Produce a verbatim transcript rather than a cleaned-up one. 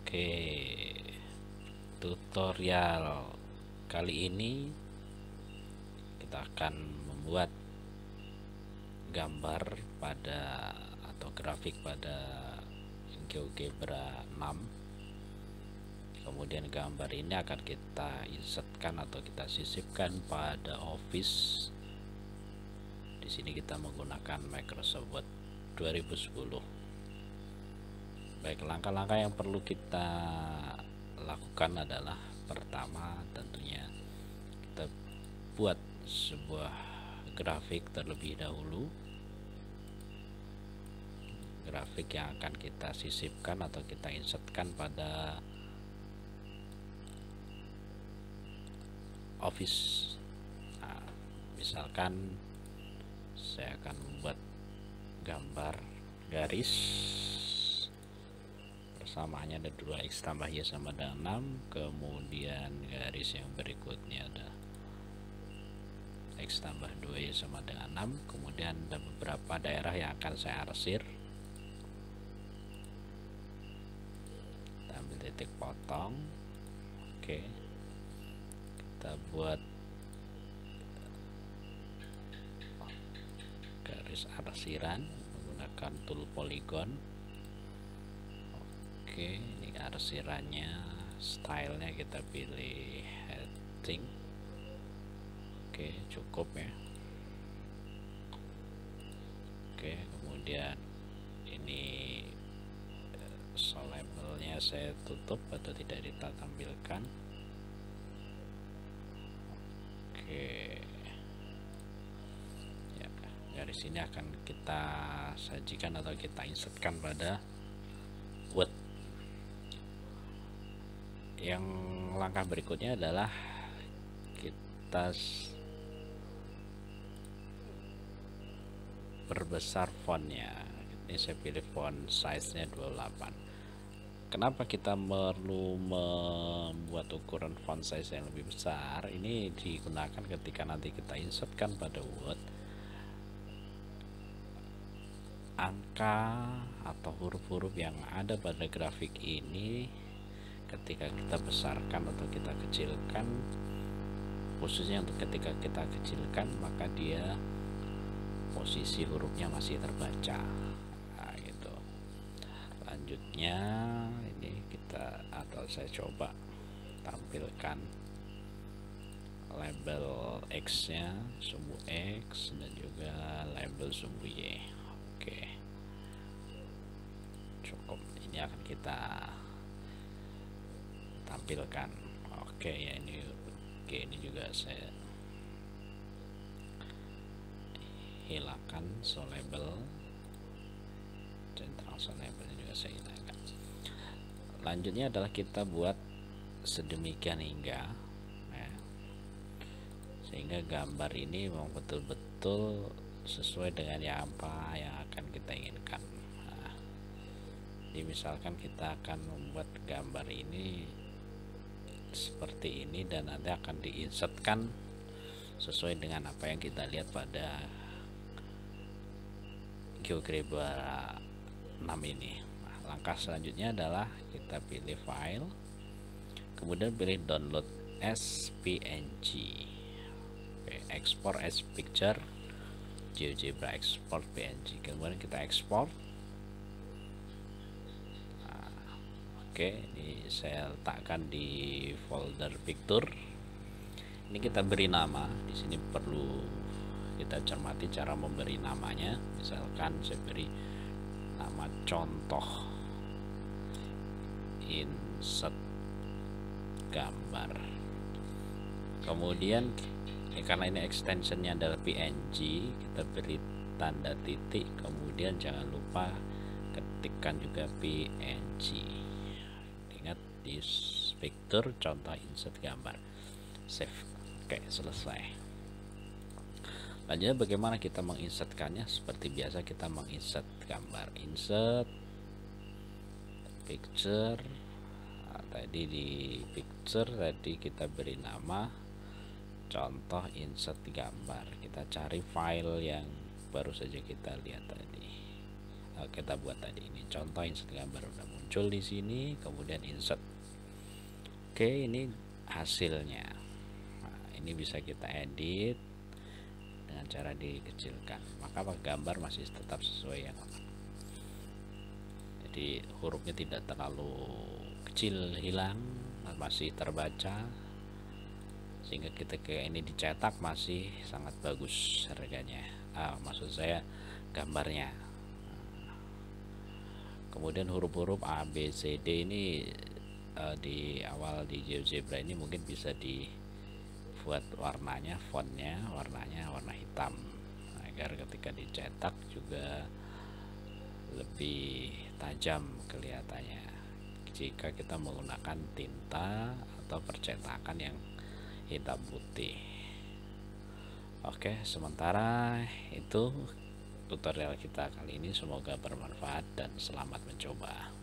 Oke, tutorial kali ini kita akan membuat gambar pada atau grafik pada GeoGebra enam. Kemudian gambar ini akan kita insertkan atau kita sisipkan pada Office. Di sini kita menggunakan Microsoft Word dua ribu sepuluh. Baik, langkah-langkah yang perlu kita lakukan adalah pertama tentunya kita buat sebuah grafik terlebih dahulu, grafik yang akan kita sisipkan atau kita insertkan pada Office. Nah, misalkan saya akan membuat gambar garis, persamaannya ada dua x tambah y sama dengan enam, kemudian garis yang berikutnya ada x tambah dua y sama dengan enam, kemudian ada beberapa daerah yang akan saya arsir. Kita ambil titik potong. Oke, kita buat garis arsiran menggunakan tool polygon. Oke, ini arsirannya, stylenya kita pilih heading. Oke, cukup ya. Oke, kemudian ini so labelnya saya tutup atau tidak kita tampilkan. Oke ya, dari sini akan kita sajikan atau kita insertkan pada Word. Yang langkah berikutnya adalah kita perbesar fontnya. Ini saya pilih font size nya dua puluh delapan. Kenapa kita perlu membuat ukuran font size yang lebih besar? Ini digunakan ketika nanti kita insertkan pada Word, angka atau huruf-huruf yang ada pada grafik ini ketika kita besarkan atau kita kecilkan, khususnya untuk ketika kita kecilkan, maka dia posisi hurufnya masih terbaca. Nah, gitu. Lanjutnya ini kita atau saya coba tampilkan label X nya, sumbu X, dan juga label sumbu Y. Oke, cukup. Ini akan kita tampilkan. Oke ya, ini oke, ini juga saya hilangkan so label, central so labelnya juga saya hilangkan. Lanjutnya adalah kita buat sedemikian hingga ya, sehingga gambar ini memang betul-betul sesuai dengan yang apa yang akan kita inginkan. Nah, jadi misalkan kita akan membuat gambar ini seperti ini dan nanti akan diinsertkan sesuai dengan apa yang kita lihat pada GeoGebra enam ini. Nah, langkah selanjutnya adalah kita pilih file, kemudian pilih download as P N G. Oke, export as picture, GeoGebra export P N G, kemudian kita ekspor. Oke, ini saya letakkan di folder picture. Ini kita beri nama. Di sini perlu kita cermati cara memberi namanya. Misalkan saya beri nama contoh insert gambar. Kemudian ya, karena ini extensionnya adalah P N G, kita beri tanda titik. Kemudian jangan lupa ketikkan juga P N G. Ingat, di picture contoh insert gambar, save. Oke, selesai. Lanjutnya bagaimana kita menginsertkannya? Seperti biasa kita menginsert gambar, insert picture. Nah, tadi di picture tadi kita beri nama contoh insert gambar. Kita cari file yang baru saja kita lihat tadi. kita buat tadi. Ini contoh insert gambar udah muncul di sini, kemudian insert. Oke, ini hasilnya. Nah, ini bisa kita edit dengan cara dikecilkan, maka gambar masih tetap sesuai yang lama. Jadi hurufnya tidak terlalu kecil, hilang, masih terbaca, sehingga kita kayak ini dicetak masih sangat bagus harganya. Ah, maksud saya gambarnya. Kemudian huruf-huruf A, B, C, D ini uh, di awal di GeoGebra ini mungkin bisa dibuat warnanya, fontnya, warnanya warna hitam, agar ketika dicetak juga lebih tajam kelihatannya jika kita menggunakan tinta atau percetakan yang hitam putih. Oke, sementara itu tutorial kita kali ini, semoga bermanfaat dan selamat mencoba.